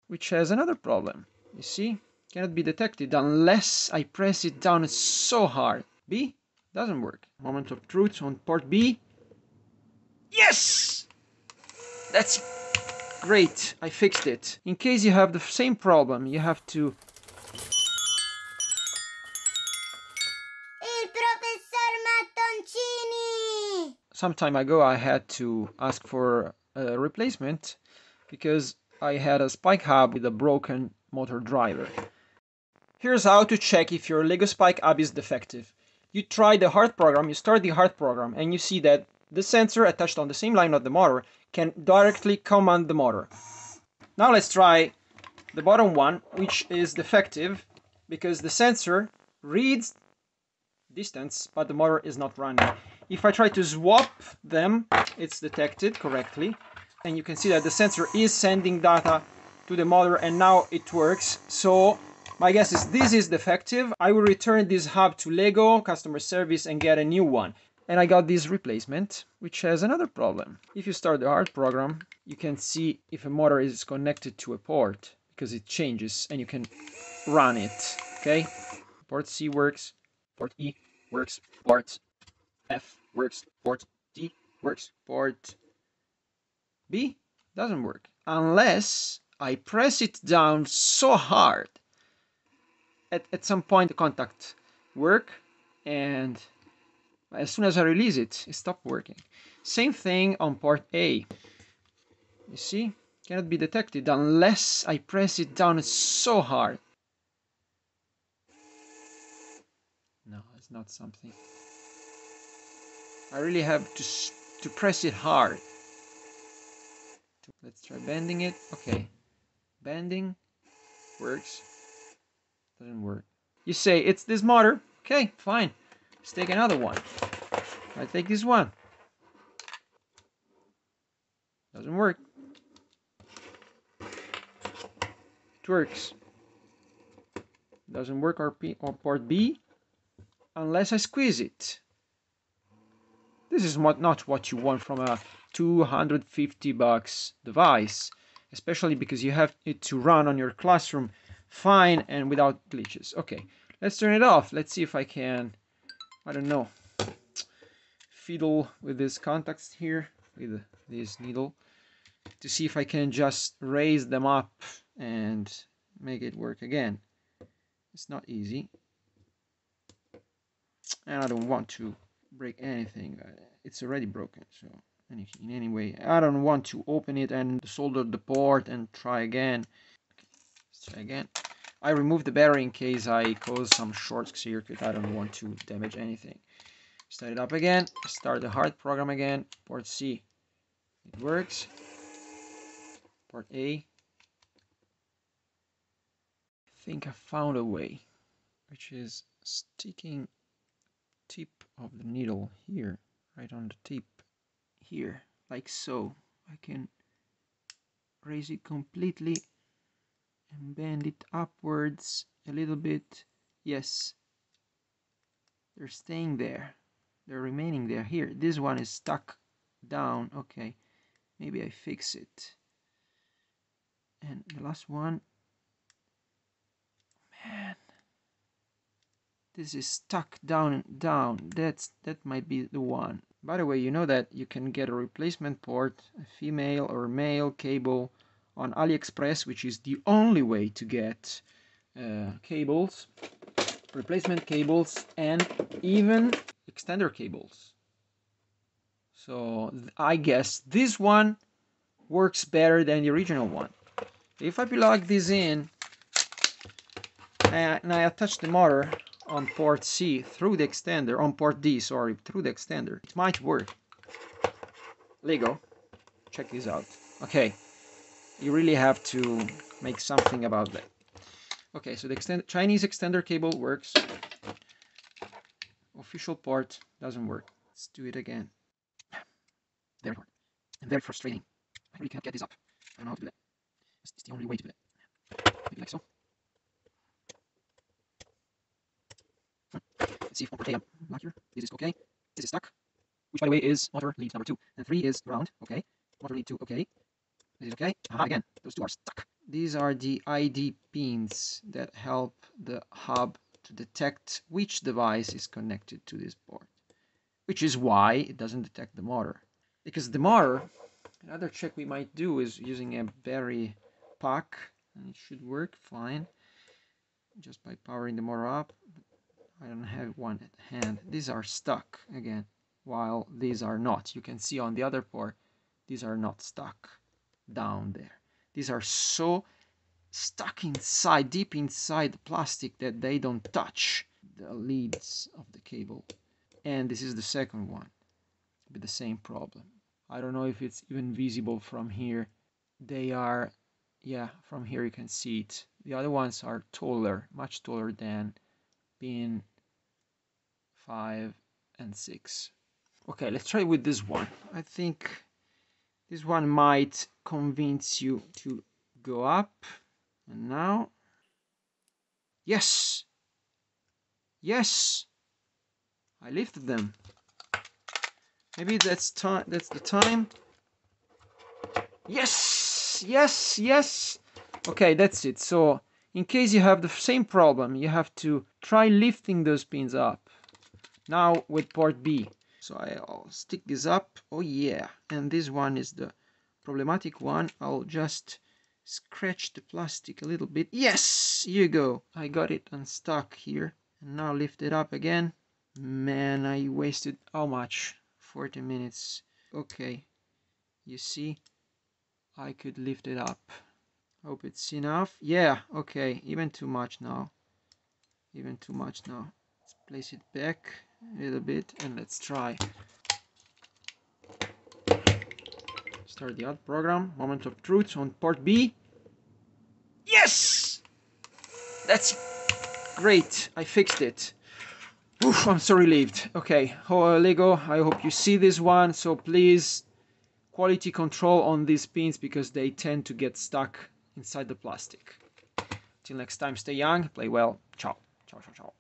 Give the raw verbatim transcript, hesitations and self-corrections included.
which has another problem. You see, cannot be detected unless I press it down so hard. B doesn't work. Moment of truth on port B. Yes! That's great, I fixed it. In case you have the same problem, you have to... Il professor Mattoncini! Some time ago I had to ask for a replacement because I had a spike hub with a broken motor driver. Here's how to check if your Lego spike hub is defective. You try the hard program, you start the hard program, and you see that the sensor attached on the same line of the motor can directly command the motor. Now let's try the bottom one, which is defective because the sensor reads distance, but the motor is not running. If I try to swap them, it's detected correctly, and you can see that the sensor is sending data to the motor, and now it works. So my guess is this is defective. I will return this hub to Lego customer service and get a new one. And I got this replacement, which has another problem. If you start the hard program, you can see if a motor is connected to a port because it changes, and you can run it. Okay, port C works, port E works, port F works, port D works, port B doesn't work unless I press it down so hard. At, at some point the contact work, and as soon as I release it, it stopped working. Same thing on port A. You see, cannot be detected unless I press it down so hard. No, it's not something. I really have to, to press it hard. Let's try bending it. Okay, bending works. Doesn't work. You say it's this motor. Okay, fine. Let's take another one. I take this one. Doesn't work. It works. Doesn't work or, P, or port B unless I squeeze it. This is what, not what you want from a two hundred fifty bucks device, especially because you have it to run on your classroom fine and without glitches. Okay, let's turn it off. Let's see if I can, I don't know, fiddle with these contacts here with this needle to see if I can just raise them up and make it work again. It's not easy, and I don't want to break anything. It's already broken, so in any way I don't want to open it and solder the port and try again. Okay, let's try again. I removed the battery in case I cause some short circuit. I don't want to damage anything. Start it up again, start the hard program again. Port C, it works. Port A, I think I found a way, which is sticking tip of the needle here, right on the tip here, like so. I can raise it completely and bend it upwards a little bit. Yes, they're staying there, they're remaining there. Here, this one is stuck down. Okay, maybe I fix it. And the last one, man, this is stuck down and down. That's that might be the one. By the way, you know that you can get a replacement port, a female or male cable on AliExpress, which is the only way to get uh, cables, replacement cables, and even extender cables. So I guess this one works better than the original one. If I plug this in and I attach the motor on port C through the extender, on port D, sorry, through the extender, it might work. Lego, check this out. Okay, you really have to make something about that. Okay, so the extend Chinese extender cable works. Official port doesn't work. Let's do it again. Very hard and very frustrating. I really can't get this up. I don't know how to do that. It's the only way to do that. Maybe like so. Let's see if on port A I'm not here. This is okay. This is stuck. Which, by the way, is motor lead number two. And three is ground. Okay. Motor lead two. Okay. This is okay. Ah, again. Those two are stuck. these are the I D pins that help the hub to detect which device is connected to this board, which is why it doesn't detect the motor. Because the motor, another check we might do is using a battery pack, and it should work fine just by powering the motor up. I don't have one at hand. These are stuck again, while these are not. You can see on the other port, these are not stuck down there. These are so stuck inside, deep inside the plastic, that they don't touch the leads of the cable. And this is the second one with the same problem. I don't know if it's even visible from here. They are, yeah, from here you can see it. The other ones are taller, much taller than pin five and six. Okay, let's try with this one. I think this one might convince you to go up. And now, yes, yes, I lifted them. Maybe that's time. That's the time. Yes, yes, yes. Okay, that's it. So, in case you have the same problem, you have to try lifting those pins up. Now with port B. So I'll stick this up. Oh yeah, and this one is the problematic one. I'll just scratch the plastic a little bit. Yes, here you go. I got it unstuck here. And now lift it up again. Man, I wasted how much? forty minutes. Okay, you see, I could lift it up. Hope it's enough. Yeah, okay, even too much now. Even too much now. Let's place it back a little bit and let's try. Start the odd program. Moment of truth on port B. Yes! That's great. I fixed it. Oof, I'm so relieved. Okay, oh, Lego, I hope you see this one. So please, quality control on these pins because they tend to get stuck inside the plastic. Till next time, stay young, play well. Ciao. Ciao, ciao, ciao.